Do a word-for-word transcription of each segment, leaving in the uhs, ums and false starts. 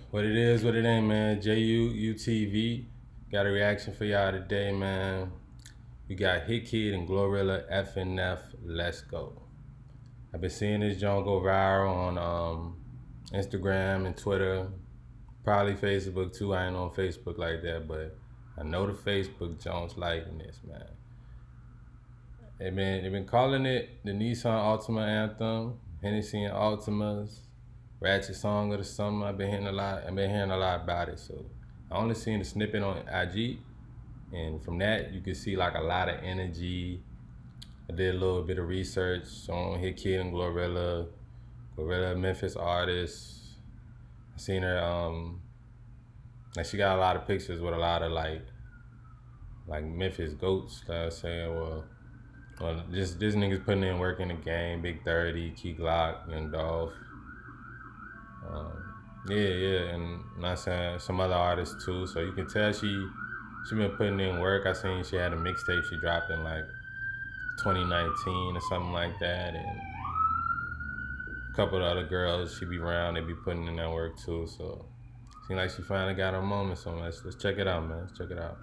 What it is, what it ain't, man. J U U T V. Got a reaction for y'all today, man. We got Hit Kid and Glorilla F N F. Let's go. I've been seeing this joint go viral on um, Instagram and Twitter. Probably Facebook too. I ain't on Facebook like that, but I know the Facebook joints liking this, man. They been they been calling it the Nissan Altima anthem, Hennessy and Altimas, Ratchet song of the summer. I've been hearing a lot. I've been hearing a lot about it. So I only seen the snippet on I G, and from that you can see like a lot of energy. I did a little bit of research on Hit Kid and Glorilla, Glorilla Memphis artist. I seen her um like she got a lot of pictures with a lot of like like Memphis goats. That I was saying, well, well, just this niggas putting in work in the game. Big thirty, Key Glock, Young Dolph. Um, yeah, yeah, and not saying some other artists too. So you can tell she she been putting in work. I seen she had a mixtape she dropped in like twenty nineteen or something like that, and a couple of other girls she be around. They be putting in that work too. So seems like she finally got her moment. So let's let's check it out, man. Let's check it out.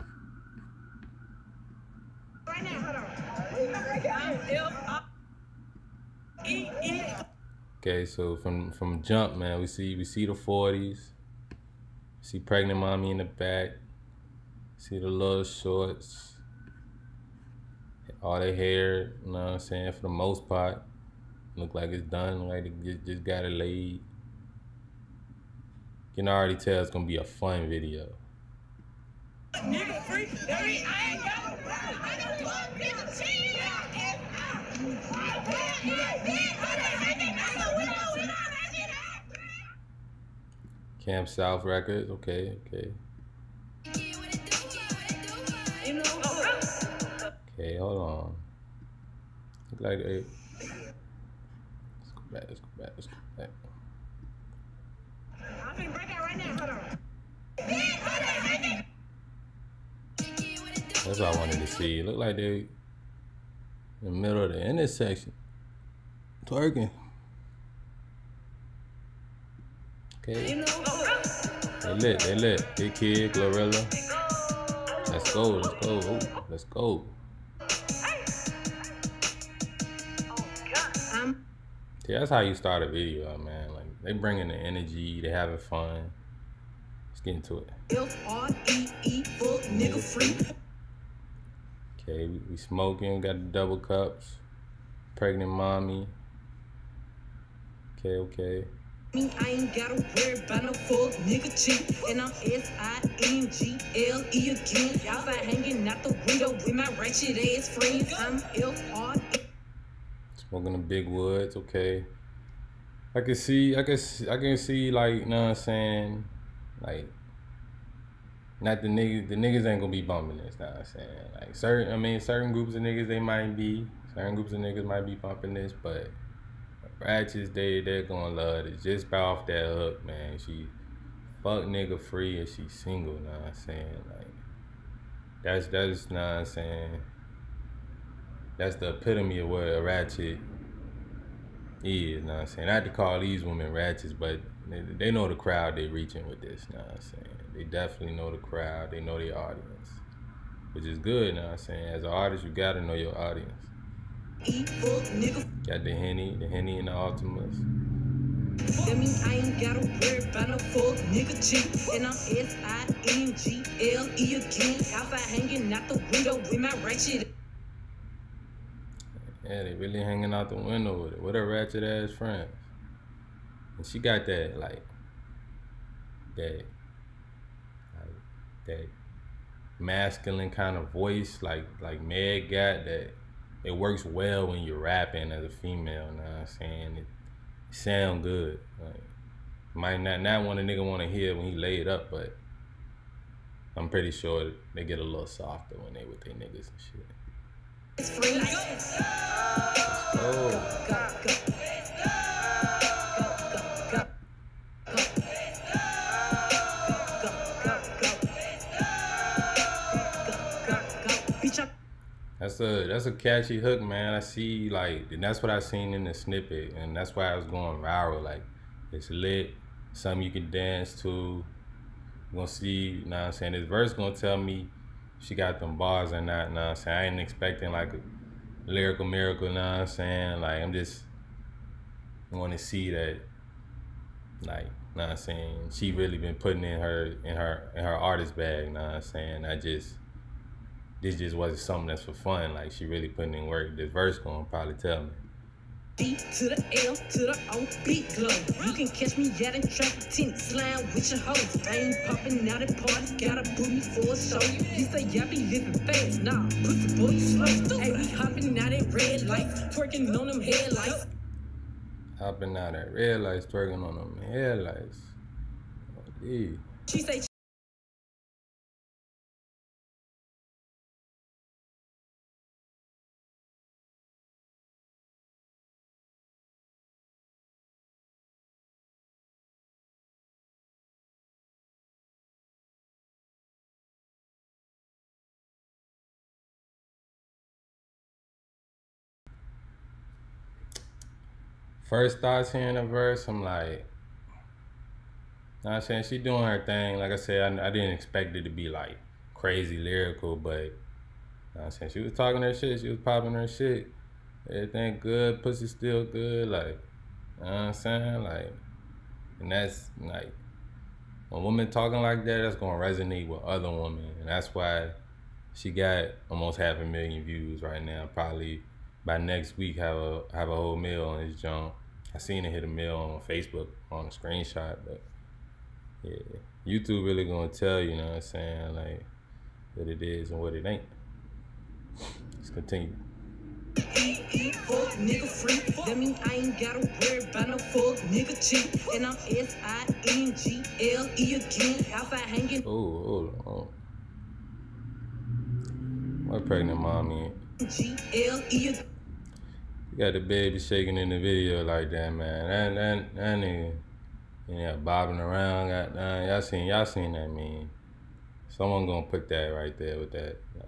Right now, hold on. Okay, so from from jump, man, we see we see the forties, see pregnant mommy in the back, see the little shorts, all their hair, you know what I'm saying, for the most part, look like it's done, like they just, just got it laid. You can already tell it's gonna be a fun video. Nigga free, I ain't got no problem. I don't want nigga cheating. Camp South Records, okay, okay. Okay, hold on. Look like they. Let's go back, let's go back, let's go back. I'm finna break out right now, hold on. That's what I wanted to see. It look like they in the middle of the intersection. Twerking. Okay. They lit, they lit. Hit Kid, Glorilla. Let's go, let's go, ooh, let's go. See, that's how you start a video, man. Like, they bringing the energy, they having fun. Let's get into it. Okay, we, we smoking, got the double cups. Pregnant mommy. Okay, okay. I ain't gotta worry about no fuck nigga cheat. And I'm S I N G L E again. Outside hanging out the window with my ratchet ass friends. I'm L R E. Smoking the big woods, okay. I can see, I can see, I can see, like, you know what I'm saying? Like, not the niggas, the niggas ain't gonna be bumping this, know what I'm saying? Like, certain, I mean, certain groups of niggas, they might be, certain groups of niggas might be bumping this, but Ratchets, they, they're gonna love it. Just by off that hook, man. She fuck nigga free and she single, know what I'm saying? Like, that's, that's, know what I'm saying? That's the epitome of what a ratchet is, know what I'm saying? Not to call these women ratchets, but they, they know the crowd they reaching with this, know what I'm saying? They definitely know the crowd, they know their audience, which is good, know what I'm saying? As an artist, you gotta know your audience. Got the Henny, the Henny and the Altimas. That means I ain't gotta worry about no fuck nigga cheat. And I'm S I N G L E again. Outside hanging out the window with my ratchet. Yeah, they really hanging out the window with it. With her ratchet ass friends. And she got that, like, that, like, that masculine kind of voice, like, like Meg got that. It works well when you're rapping as a female, you know what I'm saying? It, it sound good. Like, might not, not what a nigga want to hear when he lay it up, but I'm pretty sure they get a little softer when they with their niggas and shit. It's free. Let's go. That's a that's a catchy hook, man. I see, like, and that's what I seen in the snippet, and that's why I was going viral. Like, it's lit. something you can dance to. We're gonna see, you know what I'm saying? This verse gonna tell me she got them bars or not, you know what I'm saying? I ain't expecting like a lyrical miracle, you know what I'm saying? Like, I'm just wanna see that, like, you know what I'm saying? She really been putting in her, in her, in her artist bag, you know what I'm saying? I just, this just wasn't something that's for fun. Like, she really putting in work. This verse gonna probably tell me. D to the L to the O, big glow. You can catch me out in traffic, tent slime with your hoes. I ain't popping out at parties, got a booty for a show. You say y'all be living fast, nah, pussy boy, you slow. Hey, we hopping out at red lights, twerking on them headlights. Hopping out at red lights, twerking on them headlights. Oh, yeah. She say. First thoughts hearing a verse, I'm like, you know what I'm saying? She doing her thing. Like I said, I, I didn't expect it to be like crazy lyrical, but you know what I'm saying? She was talking her shit, she was popping her shit. Everything good, pussy still good, like, you know what I'm saying? Like, and that's like, when women talking like that, that's gonna resonate with other women. And that's why she got almost half a million views right now. Probably by next week have a have a whole mill on this junk. I seen it hit a mill on Facebook on a screenshot, but yeah, YouTube really gonna tell you, you know what I'm saying, like what it is and what it ain't. Let's continue. Fuck nigga free, that mean I ain't gotta worry about no fuck nigga cheap. And I'm S I N G L E again, outside hanging. Oh, hold on. What pregnant mommy? G L E. You got the baby shaking in the video like that, man. That that that nigga, yeah, bobbing around. Got uh, y'all seen y'all seen that meme? Someone gonna put that right there with that. Like,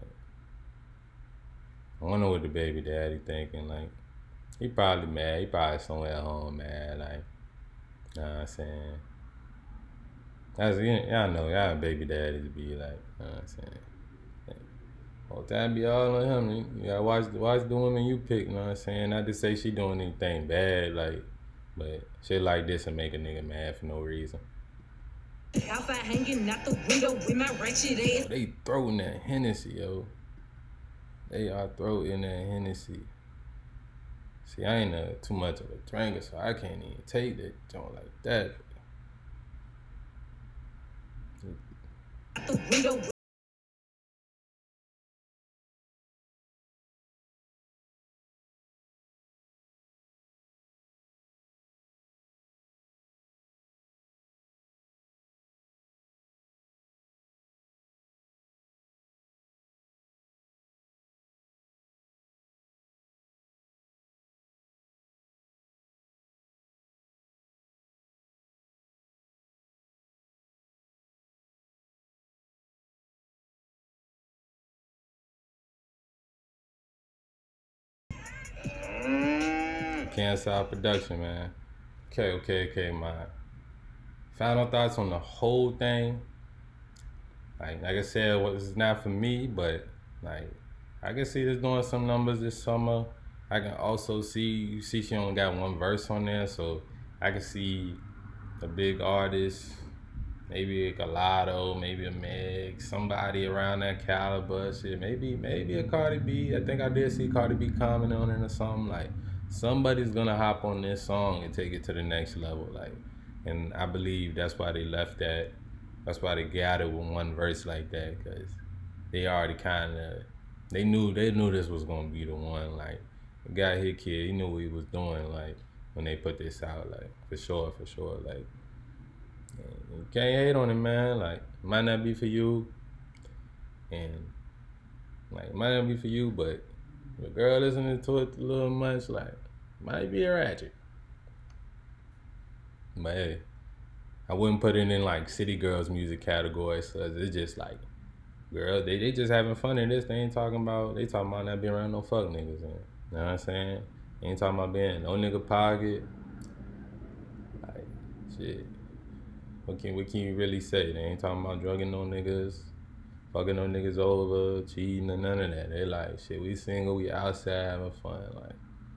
I wonder what the baby daddy thinking. Like, he probably mad. He probably somewhere at home mad. Like, you know what I'm saying? That's, y'all know, y'all baby daddies be like, you know what I'm saying? All the time be all on him. You gotta watch, watch the women you pick, you know what I'm saying? Not to say she doing anything bad, like, but shit like this will make a nigga mad for no reason. Outside hanging out the window with my ratchet ass. They throwing that Hennessy, yo. They are throwing that Hennessy. See, I ain't uh, too much of a drinker, so I can't even take that joint like that. Out the window. Cancel our production, man. Okay, okay, okay, my final thoughts on the whole thing. Like, like I said, well, this is not for me, but like, I can see this doing some numbers this summer. I can also see, you see she only got one verse on there, so I can see a big artist, maybe a Galado, maybe a Meg, somebody around that caliber, shit. Maybe, maybe a Cardi B. I think I did see Cardi B commenting on it or something. Like, somebody's gonna hop on this song and take it to the next level. Like, and I believe that's why they left that. That's why they got it with one verse like that, cause they already kind of, they knew they knew this was gonna be the one. Like, the guy here, kid, he knew what he was doing. Like, when they put this out, like, for sure, for sure. Like, you can't hate on it, man. Like, it might not be for you, and like, it might not be for you, but the girl listening to it a little much, like, might be a ratchet. But hey, I wouldn't put it in like city girls music category, so it's just like, girl, they, they just having fun in this. They ain't talking about, they talking about not being around no fuck niggas. And, you know what I'm saying? They ain't talking about being no nigga pocket. Like, shit. What can what can you really say? They ain't talking about drugging no niggas, fucking no niggas over, cheating or none of that. They like, shit, we single, we outside having fun. Like,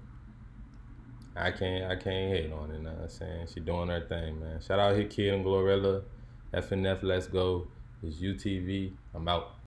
I can't I can't hate on it, you know what I'm saying? She doing her thing, man. Shout out Hit Kid and Glorilla, F N F, let's go. It's U T V. I'm out.